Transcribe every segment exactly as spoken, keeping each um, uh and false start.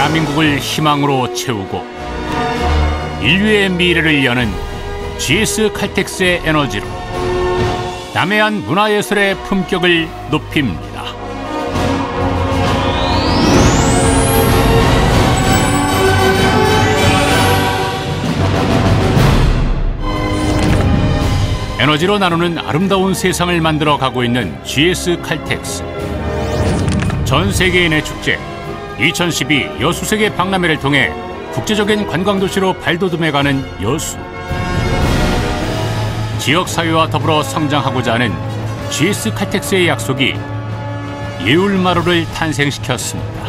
대한민국을 희망으로 채우고 인류의 미래를 여는 지에스 칼텍스의 에너지로 남해안 문화예술의 품격을 높입니다. 에너지로 나누는 아름다운 세상을 만들어 가고 있는 지에스 칼텍스. 전 세계인의 축제 이천십이 여수세계 박람회를 통해 국제적인 관광도시로 발돋움해가는 여수. 지역사회와 더불어 성장하고자 하는 지에스 칼텍스의 약속이 예울마루를 탄생시켰습니다.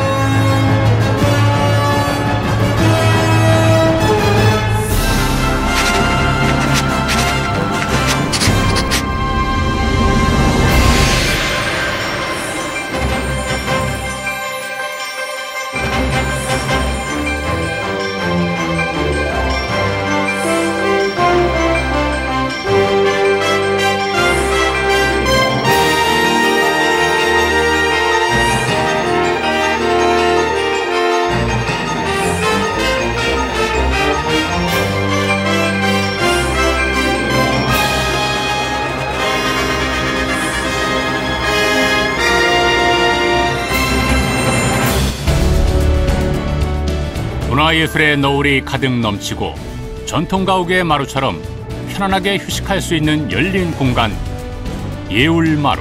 문화예술의 너울이 가득 넘치고 전통가옥의 마루처럼 편안하게 휴식할 수 있는 열린 공간, 예울마루.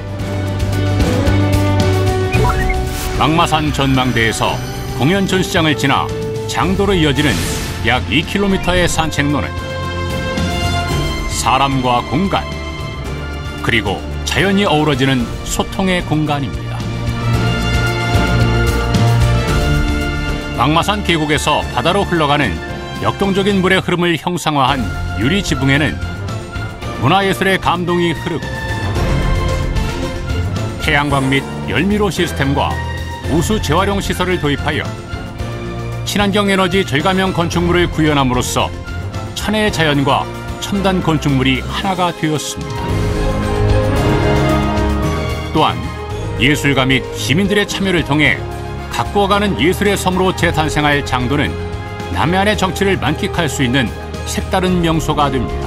망마산 전망대에서 공연 전시장을 지나 장도로 이어지는 약 이 킬로미터의 산책로는 사람과 공간, 그리고 자연이 어우러지는 소통의 공간입니다. 망마산 계곡에서 바다로 흘러가는 역동적인 물의 흐름을 형상화한 유리 지붕에는 문화예술의 감동이 흐르고 태양광 및 열미로 시스템과 우수 재활용 시설을 도입하여 친환경 에너지 절감형 건축물을 구현함으로써 천혜의 자연과 첨단 건축물이 하나가 되었습니다. 또한 예술가 및 시민들의 참여를 통해 가꾸어가는 예술의 섬으로 재탄생할 장도는 남해안의 정취를 만끽할 수 있는 색다른 명소가 됩니다.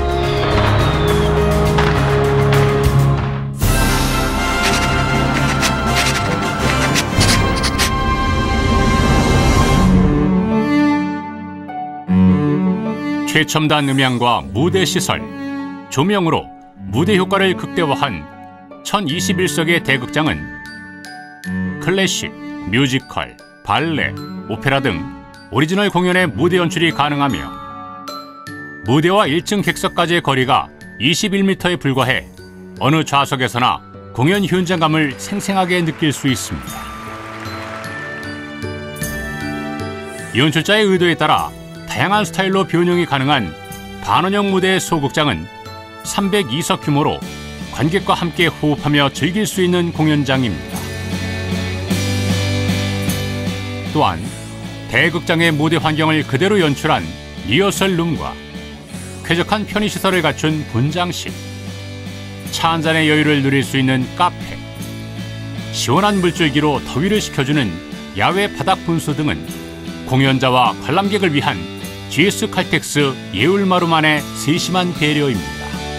최첨단 음향과 무대 시설, 조명으로 무대 효과를 극대화한 천이십일 석의 대극장은 클래식, 뮤지컬, 발레, 오페라 등 오리지널 공연의 무대 연출이 가능하며 무대와 일 층 객석까지의 거리가 이십일 미터에 불과해 어느 좌석에서나 공연 현장감을 생생하게 느낄 수 있습니다. 연출자의 의도에 따라 다양한 스타일로 변형이 가능한 반원형 무대의 소극장은 삼백이 석 규모로 관객과 함께 호흡하며 즐길 수 있는 공연장입니다. 또한 대극장의 무대 환경을 그대로 연출한 리허설 룸과 쾌적한 편의시설을 갖춘 분장실, 차 한 잔의 여유를 누릴 수 있는 카페, 시원한 물줄기로 더위를 식혀주는 야외 바닥 분수 등은 공연자와 관람객을 위한 지에스 칼텍스 예울마루만의 세심한 배려입니다.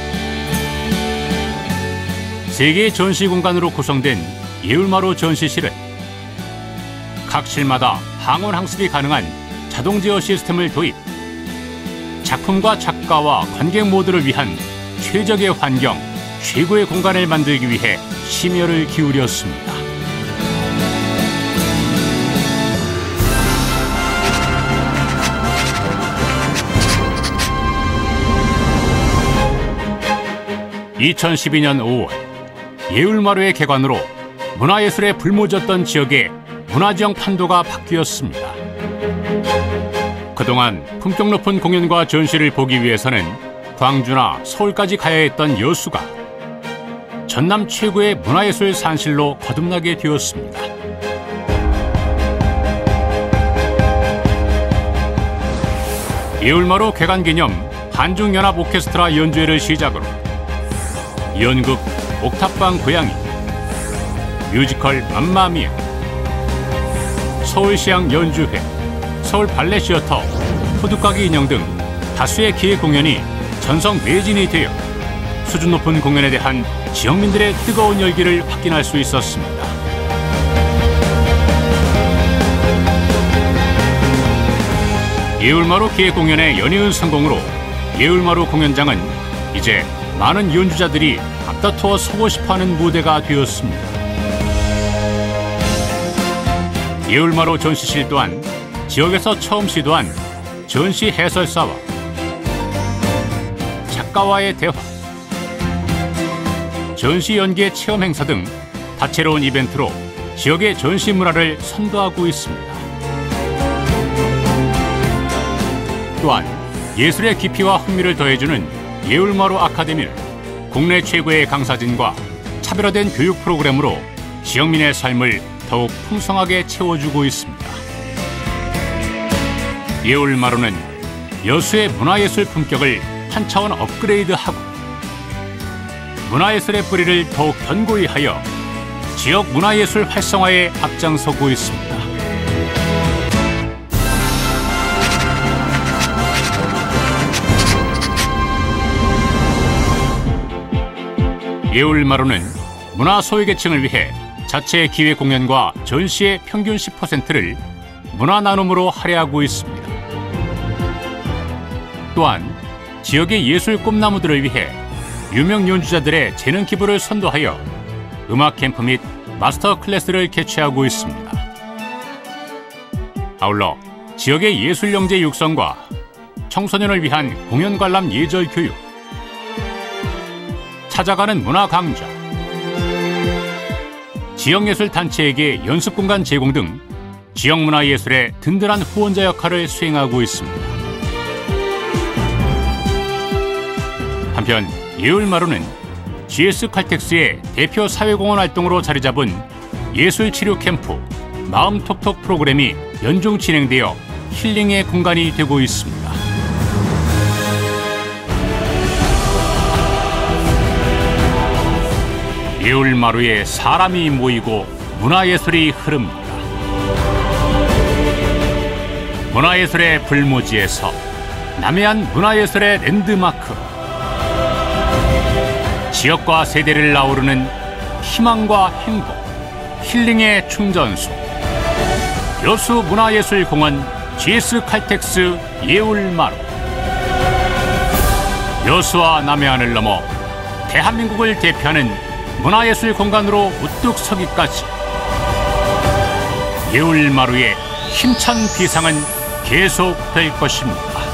세 개의 전시 공간으로 구성된 예울마루 전시실은 각 실마다 항원 항습이 가능한 자동 제어 시스템을 도입, 작품과 작가와 관객 모두를 위한 최적의 환경, 최고의 공간을 만들기 위해 심혈을 기울였습니다. 이천십이 년 오월 예울마루의 개관으로 문화예술에 불모졌던 지역에 문화지형 판도가 바뀌었습니다. 그동안 품격 높은 공연과 전시를 보기 위해서는 광주나 서울까지 가야 했던 여수가 전남 최고의 문화예술 산실로 거듭나게 되었습니다. 예울마루 개관 기념 한중연합 오케스트라 연주회를 시작으로 연극 옥탑방 고양이, 뮤지컬 맘마미아, 서울시향 연주회, 서울 발레 시어터, 호두까기 인형 등 다수의 기획 공연이 전성 매진이 되어 수준 높은 공연에 대한 지역민들의 뜨거운 열기를 확인할 수 있었습니다. 예울마루 기획 공연의 연이은 성공으로 예울마루 공연장은 이제 많은 연주자들이 앞다투어 서고 싶어하는 무대가 되었습니다. 예울마루 전시실 또한 지역에서 처음 시도한 전시 해설사와 작가와의 대화, 전시 연계 체험 행사 등 다채로운 이벤트로 지역의 전시 문화를 선도하고 있습니다. 또한 예술의 깊이와 흥미를 더해주는 예울마루 아카데미는 국내 최고의 강사진과 차별화된 교육 프로그램으로 지역민의 삶을 더욱 풍성하게 채워주고 있습니다. 예울마루는 여수의 문화예술 품격을 한 차원 업그레이드하고 문화예술의 뿌리를 더욱 견고히 하여 지역 문화예술 활성화에 앞장서고 있습니다. 예울마루는 문화 소외계층을 위해 자체 기획 공연과 전시의 평균 십 퍼센트를 문화 나눔으로 할애하고 있습니다. 또한 지역의 예술 꿈나무들을 위해 유명 연주자들의 재능 기부를 선도하여 음악 캠프 및 마스터 클래스를 개최하고 있습니다. 아울러 지역의 예술 영재 육성과 청소년을 위한 공연 관람 예절 교육, 찾아가는 문화 강좌, 지역예술 단체에게 연습 공간 제공 등 지역 문화 예술의 든든한 후원자 역할을 수행하고 있습니다. 한편 예울마루는 지에스 칼텍스의 대표 사회공헌 활동으로 자리 잡은 예술 치료 캠프 마음 톡톡 프로그램이 연중 진행되어 힐링의 공간이 되고 있습니다. 예울마루에 사람이 모이고 문화예술이 흐릅니다. 문화예술의 불모지에서 남해안 문화예술의 랜드마크, 지역과 세대를 아우르는 희망과 행복, 힐링의 충전소, 여수문화예술공원 지에스 칼텍스 예울마루. 여수와 남해안을 넘어 대한민국을 대표하는 문화예술 공간으로 우뚝 서기까지 예울마루의 힘찬 비상은 계속될 것입니다.